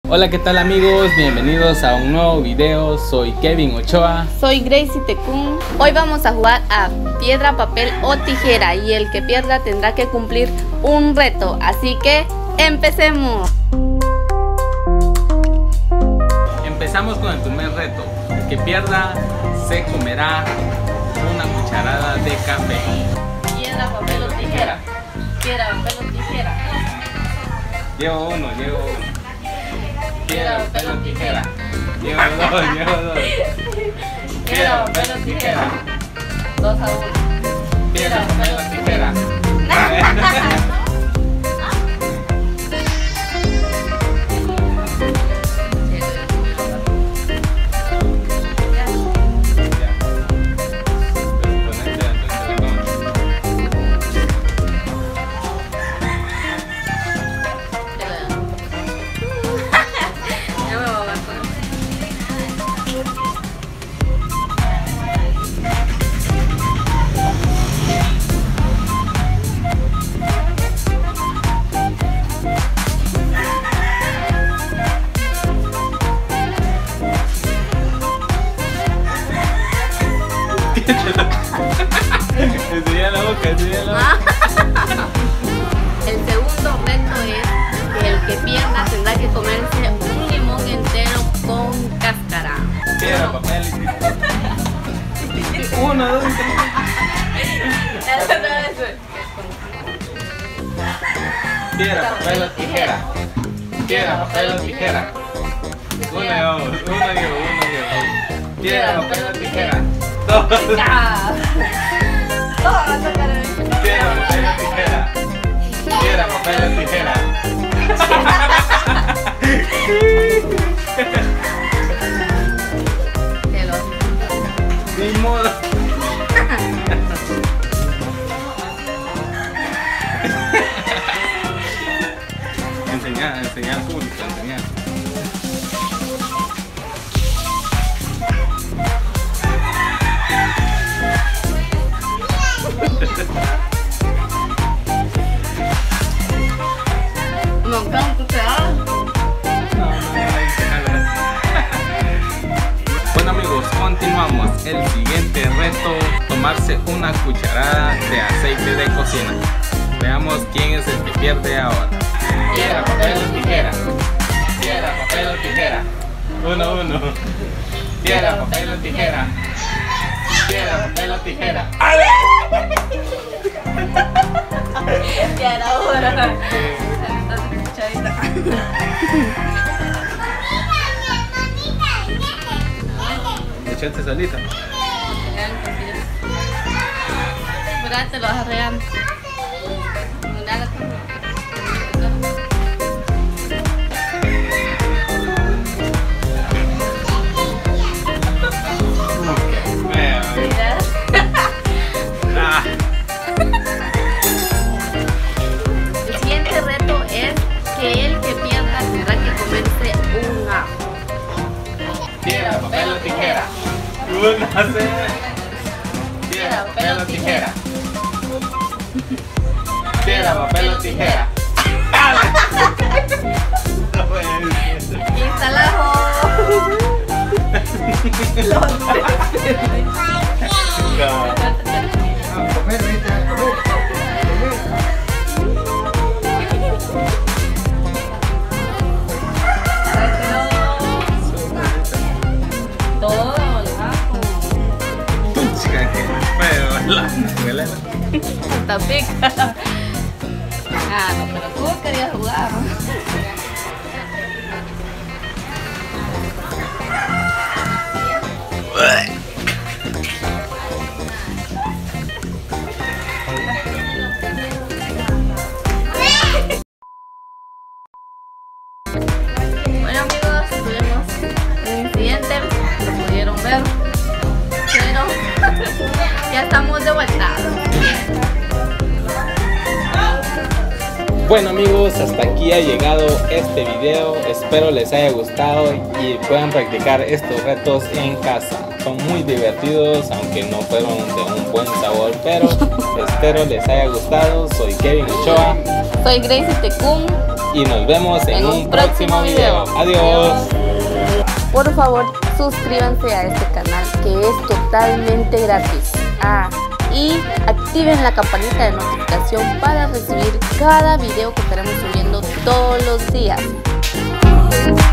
Hola, ¿qué tal amigos? Bienvenidos a un nuevo video. Soy Kevin Ochoa. Soy Gracie Tecún. Hoy vamos a jugar a piedra, papel o tijera y el que pierda tendrá que cumplir un reto. Así que empecemos. Empezamos con el primer reto. El que pierda se comerá una cucharada de café. Piedra, papel o tijera. Piedra, papel o tijera. Llevo uno. Piedra, papel o tijera. Llevo dos. Piedra, papel o tijera. 2-1. Piedra, papel o tijera. Enseña la boca. El segundo reto es que el que pierda tendrá que comerse un limón entero con cáscara. Piedra, papel y tijera. 1, 2, 3. Piedra, papel o tijera. Piedra, papel o tijera. Uno llevo. Piedra, papel o tijera. 2. Piedra, papel o tijera. Piedra, papel o tijera. Ni modo. Enseñar al público, enseñar. Bueno amigos, continuamos. El siguiente reto, tomarse una cucharada de aceite de cocina. Veamos quién es el que pierde ahora. Piedra, papel o tijera. Piedra, papel o tijera. 1. Piedra, papel o tijera. Piedra, papel o tijera. Ya era hora. Echaste solita. Te lo vas a regar. El siguiente reto es que el que pierda tendrá que comerse un ajo. Piedra, papel o tijera. 1, Piedra, papel o tijera. Piedra, papel o tijera. ¡Instalajo! Está pica. Ah, no, pero tú querías jugar. Bueno amigos, tuvimos un incidente, lo pudieron ver, pero ya estamos de vuelta. Bueno amigos, hasta aquí ha llegado este video. Espero les haya gustado y puedan practicar estos retos en casa. Son muy divertidos, aunque no fueron de un buen sabor, pero espero les haya gustado. Soy Kevin Ochoa. Soy Gracie Tecún. y nos vemos en un próximo video. Adiós. Por favor, suscríbanse a este canal que es totalmente gratis. Y activen la campanita de notificación para recibir cada video que estaremos subiendo todos los días.